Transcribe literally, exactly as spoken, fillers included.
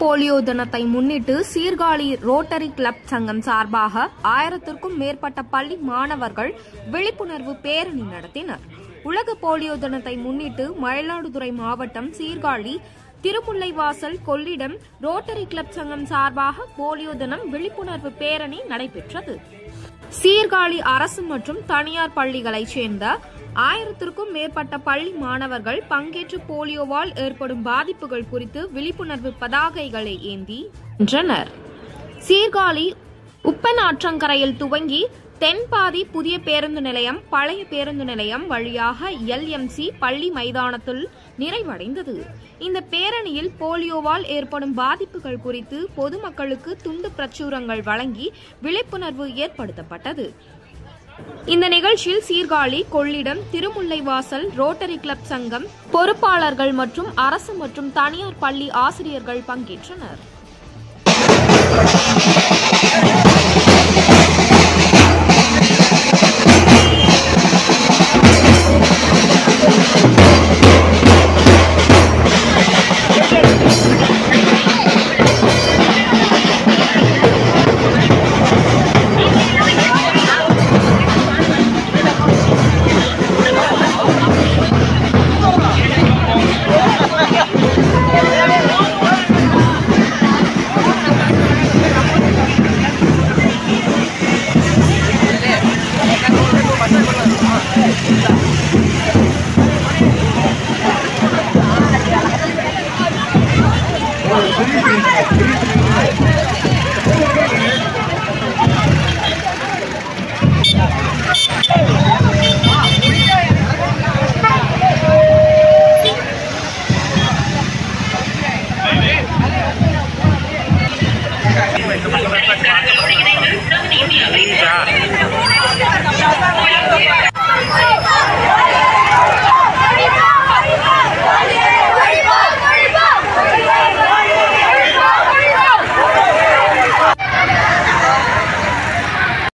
Polio தினத்தை முன்னிட்டு Sirkazhi rotary club சங்கம் சார்பாக ஆயிரத்திற்கும் மேற்பட்ட பள்ளி மாணவர்கள் விழிப்புணர்வு பேரணி நடத்தினர். உலக போலியோ தினத்தை முன்னிட்டு மயிலாடுதுறை மாவட்டம் சீர்காழி திருமுல்லைவாசல் கொள்ளிடம் ரோட்டரி கிளப் சங்கம் சார்பாக போலியோ தினம் விழிப்புணர்வு பேரணி நடைபெற்றது. சீர்காழி அரசு மற்றும் தனியார் பள்ளிகளைச் சேர்ந்த ஆயிரத்திற்கும் மேற்பட்ட பள்ளி மாணவர்கள் பங்கேற்று போலியோவால் ஏற்படும் பாதிப்புகள் குறித்து விழிப்புணர்வு பதாகைகளை ஏந்தி நின்றனர். சீர்காழி உப்பனாற்றங்கரையில் துவங்கி தென்பாதி புதிய பேருந்து நிலையம், பழைய பேருந்து நிலையம் வழியாக எல் எம் சி பள்ளி மைதானத்தில் நிறைவடைந்தது. இந்த பேரணியில் போலியோவால் ஏற்படும் பாதிப்புகள் குறித்து பொதுமக்களுக்கு துண்டு பிரச்சுரங்கள் வழங்கி விழிப்புணர்வு ஏற்படுத்தப்பட்டது. இந்த நிகழ்ச்சியில் சீர்காழி, கொள்ளிடம், திருமுல்லைவாசல் ரோட்டரி கிளப் சங்கம் பொறுப்பாளர்கள் மற்றும் அரசு மற்றும் தனியார் பள்ளி ஆசிரியர்கள் பங்கேற்றனர். Indonesia.